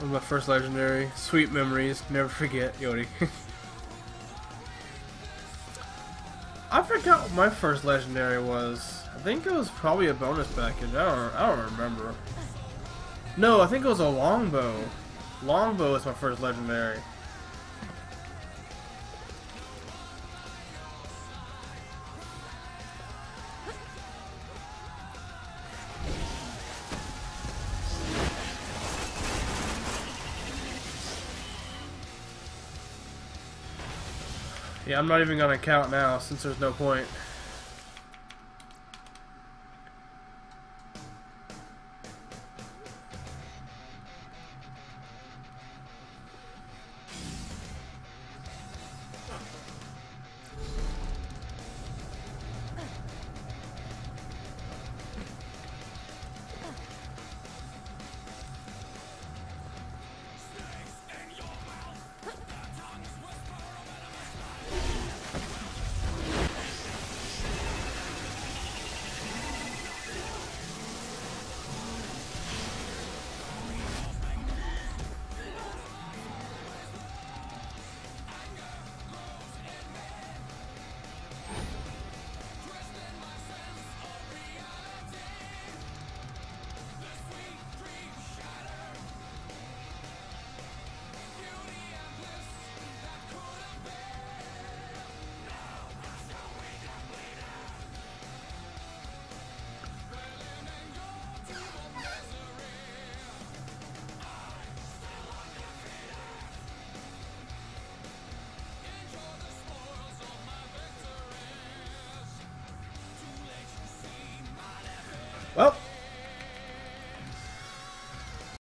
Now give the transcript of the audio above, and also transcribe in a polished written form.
was my first legendary. Sweet memories. Never forget, Yodi. I forgot what my first legendary was. I think it was probably a bonus package. I don't remember. No, I think it was a longbow. Longbow was my first legendary. Yeah, I'm not even gonna count now since there's no point.